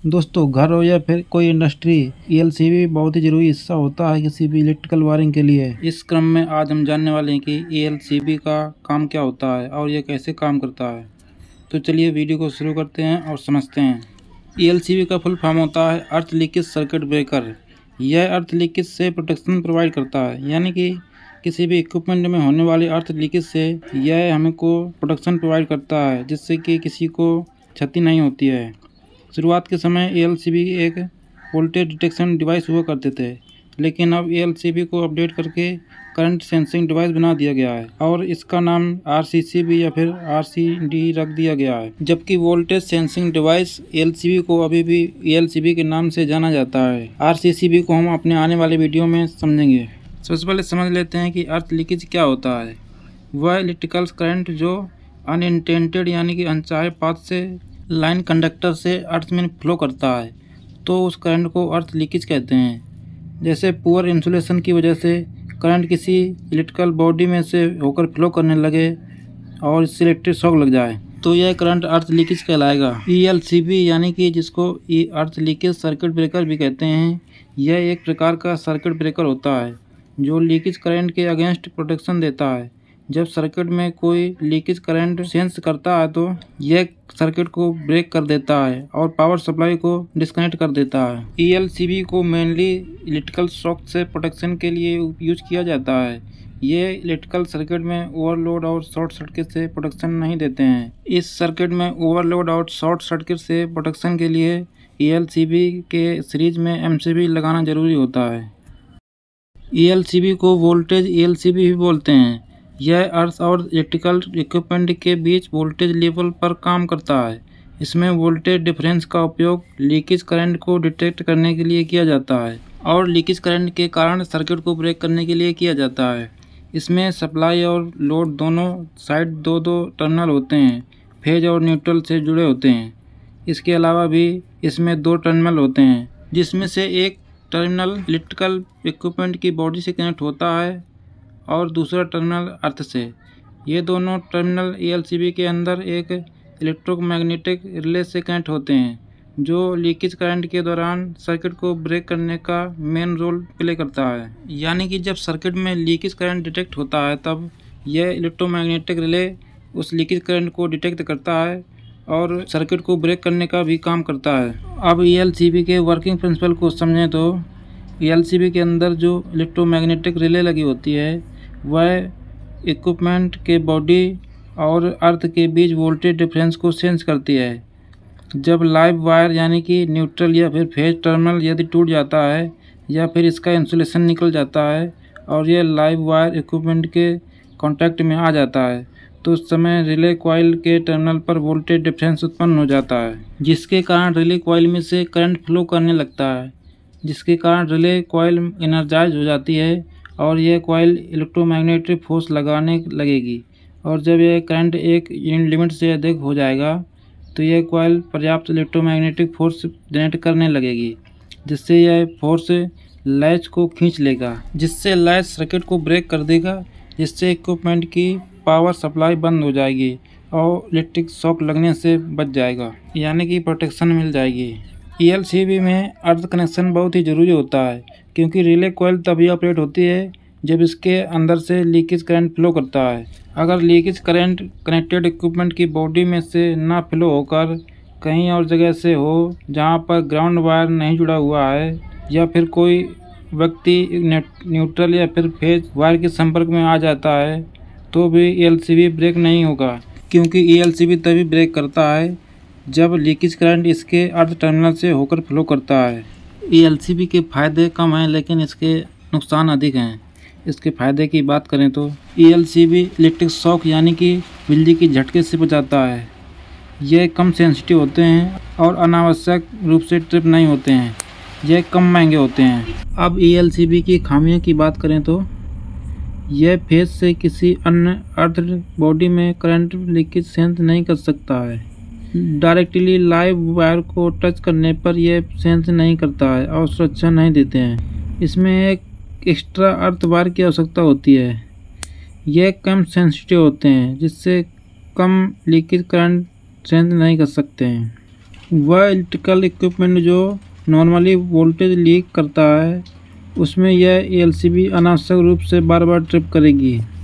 दोस्तों, घर हो या फिर कोई इंडस्ट्री, ईएलसीबी बहुत ही ज़रूरी हिस्सा होता है किसी भी इलेक्ट्रिकल वायरिंग के लिए। इस क्रम में आज हम जानने वाले हैं कि ईएलसीबी का काम क्या होता है और यह कैसे काम करता है। तो चलिए वीडियो को शुरू करते हैं और समझते हैं। ईएलसीबी का फुल फॉर्म होता है अर्थ लीकेज सर्किट ब्रेकर। यह अर्थ लीकेज से प्रोटेक्शन प्रोवाइड करता है, यानी कि किसी भी इक्विपमेंट में होने वाले अर्थ लीकेज से यह हमें को प्रोटेक्शन प्रोवाइड करता है, जिससे कि किसी को क्षति नहीं होती है। शुरुआत के समय ईएलसीबी एक वोल्टेज डिटेक्शन डिवाइस हुआ करते थे, लेकिन अब ईएलसीबी को अपडेट करके करंट सेंसिंग डिवाइस बना दिया गया है और इसका नाम आरसीसीबी या फिर आरसीडी रख दिया गया है। जबकि वोल्टेज सेंसिंग डिवाइस ईएलसीबी को अभी भी ईएलसीबी के नाम से जाना जाता है। आरसीसीबी को हम अपने आने वाले वीडियो में समझेंगे। सबसे पहले समझ लेते हैं कि अर्थ लीकेज क्या होता है। वह इलेक्ट्रिकल करंट जो अनइंटेंडेड यानी कि अनचाहे पाथ से लाइन कंडक्टर से अर्थ में फ्लो करता है, तो उस करंट को अर्थ लीकेज कहते हैं। जैसे पुअर इंसुलेशन की वजह से करंट किसी इलेक्ट्रिकल बॉडी में से होकर फ्लो करने लगे और इससे इलेक्ट्रिक शॉक लग जाए, तो यह करंट अर्थ लीकेज कहलाएगा। ईएलसीबी यानी कि जिसको अर्थ लीकेज सर्किट ब्रेकर भी कहते हैं, यह एक प्रकार का सर्किट ब्रेकर होता है जो लीकेज करंट के अगेंस्ट प्रोटेक्शन देता है। जब सर्किट में कोई लीकेज करंट सेंस करता है तो यह सर्किट को ब्रेक कर देता है और पावर सप्लाई को डिस्कनेक्ट कर देता है। ईएलसीबी को मेनली इलेक्ट्रिकल शॉक से प्रोटेक्शन के लिए यूज किया जाता है। ये इलेक्ट्रिकल सर्किट में ओवरलोड और शॉर्ट सर्किट से प्रोटेक्शन नहीं देते हैं। इस सर्किट में ओवरलोड और शॉर्ट सर्किट से प्रोटेक्शन के लिए ईएलसीबी के सीरीज में एमसीबी लगाना जरूरी होता है। ईएलसीबी को वोल्टेज ईएलसीबी भी बोलते हैं। यह अर्थ और इलेक्ट्रिकल इक्विपमेंट के बीच वोल्टेज लेवल पर काम करता है। इसमें वोल्टेज डिफरेंस का उपयोग लीकेज करंट को डिटेक्ट करने के लिए किया जाता है और लीकेज करंट के कारण सर्किट को ब्रेक करने के लिए किया जाता है। इसमें सप्लाई और लोड दोनों साइड दो टर्मिनल होते हैं, फेज और न्यूट्रल से जुड़े होते हैं। इसके अलावा भी इसमें 2 टर्मिनल होते हैं, जिसमें से एक टर्मिनल इलेक्ट्रिकल इक्विपमेंट की बॉडी से कनेक्ट होता है और दूसरा टर्मिनल अर्थ से। ये दोनों टर्मिनल ईएलसीबी के अंदर एक इलेक्ट्रोमैग्नेटिक रिले से कनेक्ट होते हैं, जो लीकेज करंट के दौरान सर्किट को ब्रेक करने का मेन रोल प्ले करता है। यानी कि जब सर्किट में लीकेज करंट डिटेक्ट होता है, तब यह इलेक्ट्रोमैग्नेटिक रिले उस लीकेज करंट को डिटेक्ट करता है और सर्किट को ब्रेक करने का भी काम करता है। अब ईएलसीबी के वर्किंग प्रिंसिपल को समझें तो ईएलसीबी के अंदर जो इलेक्ट्रोमैग्नेटिक रिले लगी होती है, वह इक्विपमेंट के बॉडी और अर्थ के बीच वोल्टेज डिफरेंस को सेंस करती है। जब लाइव वायर यानी कि न्यूट्रल या फिर फेज टर्मिनल यदि टूट जाता है या फिर इसका इंसुलेशन निकल जाता है और यह लाइव वायर इक्विपमेंट के कांटेक्ट में आ जाता है, तो उस समय रिले कॉइल के टर्मिनल पर वोल्टेज डिफरेंस उत्पन्न हो जाता है, जिसके कारण रिले कॉइल में से करंट फ्लो करने लगता है, जिसके कारण रिले कॉइल एनर्जाइज हो जाती है और यह कॉइल इलेक्ट्रोमैग्नेटिक फोर्स लगाने लगेगी। और जब यह करंट एक लिमिट से अधिक हो जाएगा, तो यह कॉइल पर्याप्त इलेक्ट्रोमैग्नेटिक फोर्स जनरेट करने लगेगी, जिससे यह फोर्स लैच को खींच लेगा, जिससे लैच सर्किट को ब्रेक कर देगा, जिससे इक्विपमेंट की पावर सप्लाई बंद हो जाएगी और इलेक्ट्रिक शॉक लगने से बच जाएगा, यानी कि प्रोटेक्शन मिल जाएगी। ईएलसीबी में अर्थ कनेक्शन बहुत ही ज़रूरी होता है, क्योंकि रिले कॉइल तभी ऑपरेट होती है जब इसके अंदर से लीकेज करंट फ्लो करता है। अगर लीकेज करंट कनेक्टेड इक्विपमेंट की बॉडी में से ना फ्लो होकर कहीं और जगह से हो, जहां पर ग्राउंड वायर नहीं जुड़ा हुआ है, या फिर कोई व्यक्ति न्यूट्रल या फिर फेज वायर के संपर्क में आ जाता है, तो भी ईएलसीबी ब्रेक नहीं होगा, क्योंकि ईएलसीबी तभी ब्रेक करता है जब लीकेज करंट इसके अर्थ टर्मिनल से होकर फ्लो करता है। ईएलसीबी के फ़ायदे कम हैं, लेकिन इसके नुकसान अधिक हैं। इसके फ़ायदे की बात करें तो ईएलसीबी इलेक्ट्रिक शॉक यानी कि बिजली की झटके से बचाता है। यह कम सेंसिटिव होते हैं और अनावश्यक रूप से ट्रिप नहीं होते हैं। यह कम महंगे होते हैं। अब ईएलसीबी की खामियों की बात करें तो यह फेज से किसी अन्य अर्थ बॉडी में करंट लीकेज सेंस नहीं कर सकता है। डायरेक्टली लाइव वायर को टच करने पर यह सेंस नहीं करता है और सुरक्षा नहीं देते हैं। इसमें एक एक्स्ट्रा अर्थ वायर की आवश्यकता होती है। यह कम सेंसिटिव होते हैं, जिससे कम लीकेज करंट सेंस नहीं कर सकते हैं। वह इलेक्ट्रिकल इक्विपमेंट जो नॉर्मली वोल्टेज लीक करता है उसमें यह एलसीबी अनावश्यक रूप से बार बार ट्रिप करेगी।